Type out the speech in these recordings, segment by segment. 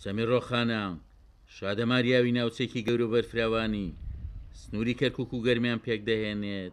سەمیر ڕۆخانە شادەماریاوی ناوچێکی گەورە بەرفراوانی سنووری کەرکووک و گەرمیان پێک دەهێنێت.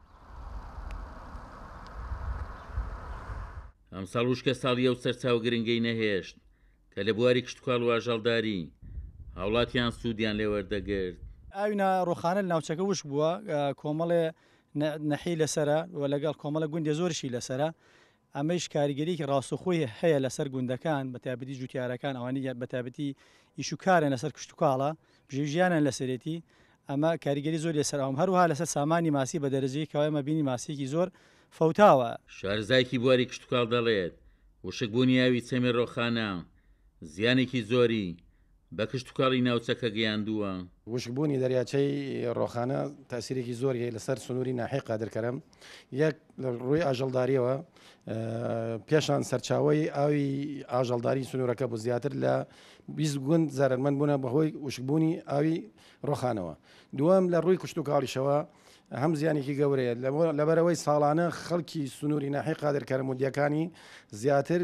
ئەمساڵ وشکە ساڵیە و سەرچاو گرنگەی نەهێشت کە لە بواری کشتتوکاڵ و ئاژەڵداری هاوڵاتیان سوودیان لێوەردەگرت. ئاوینا ڕۆخانە لە ناوچەکە وش بووە، کۆمەڵێ نەحی لەسرە و لەگەڵ کۆمەڵە گوندێ زۆرشی لەسرە. ئەمەش کاریگەریکی ڕاستەخۆی هەیە لەسەر گوندەکان بەتابەتی جوتیارەکان ئەوانی بەتابەتی ئیشوکارن لەسەر کشتتوکاڵە ژیانیان لەسەرێتی. ئەمە کاریگەری زۆر لەسەرم هەروها لەسەر سامانی ماسی بە دەرەجەی کەوایمە بینی ماسیێکی زۆر فەوتاوە. شارزایکی بواری کشتتوکاڵ دەڵێت وشکبوونیاوی سەمیر ڕۆخانە زیانێکی زۆری بە کشتتوکاڵی ناوچەکە گەیاندووە. وشکبوونی دەریاچەی ڕۆخانە تاسیرێکی زۆری لەسەر سنووری ناحی قادرکەرم، یەک لە ڕووی ئاژەڵداریەوە پێشان سەرچاوی ئاوی ئاژەڵداری سنوورەکە بوو زیاتر لە 20 گوند زارەرمەند بوون بەهۆی وشکبوونی ئاوی ڕۆخانەوە. دووەم لە ڕووی کشتتوکاڵیشەوە هەم زیانێکی گەورەیە لەبەرەوەی ساڵانە خەڵکی سنووری ناحی قادرکەرم و دیەکانی زیاتر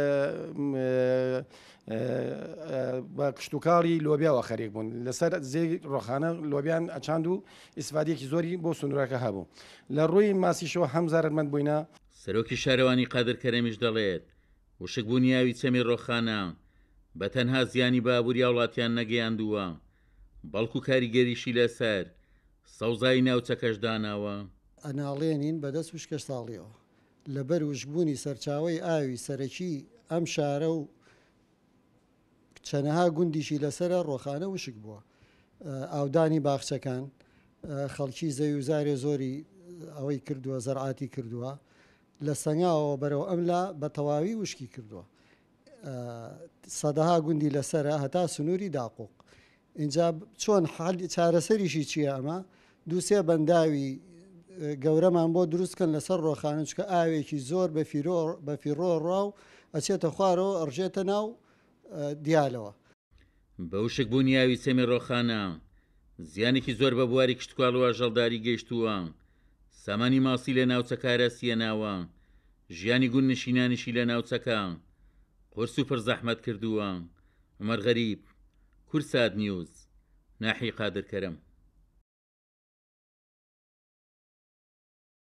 بە کشتتوکاڵی لۆبیاوە خەریک بوون لەسەر زێ ڕۆخانە لۆبیان ئەچاند و ئیسفادێکی زۆری بۆ سنوورەکە هەبوو. لە ڕووی ماسیشەوە هەم زارەرمەند بووینە. سەرۆکی شارەوانی قادرکەرەمیش دەڵێت وشکبوونیاوی سەمیر ڕۆخانە بە تەنها زیانی بابووری وڵاتیان نەگەیاندووە بەڵکو کاریگەریشی لەسەر سەوزایی ناوچەکەش داناوە. ئەناڵێنین بەدەست وشکە ساڵیەوە لەبەر وشکبوونی سەرچاوی ئاوی سەرەکی ئەم شارە و چەنەها گوندیشی لەسرە ڕۆخانە وشک بووە. ئاودانی باخچەکان خەڵکی زەوی و زارێ زۆری ئەوەی کردووە زەرعاتی کردووە لە سەنگاوە بەرەو ئەملا بە تەواوی وشکی کردووە. سەدەها گوندی لەسرە هەتا سنووری داقوق. اینجا چۆن چارەسەریشی چییە؟ ئەمە دووسێ بەنداوی گەورەمان بۆ دروستکەن لەسەر ڕۆخانە چکە ئاوێکی زۆر بە فیڕۆ ڕاو ئەچێتە خوارەوە ئەڕژێتە ناو دیالەوە. بە وشکبوونیاوی سەمیر ڕۆخانە زیانێکی زۆر بە بواری کشتتوکاڵ و ئاژەڵداری گەیشتووە. سامانی ماسی لە ناوچەکە سیەناوە، ژیانی گون نشینانیشی لە ناوچەکە قرس و پڕزەحمەت کردووە. عومەر غەریب، کورسات نیوز، ناحی قادرکەرم.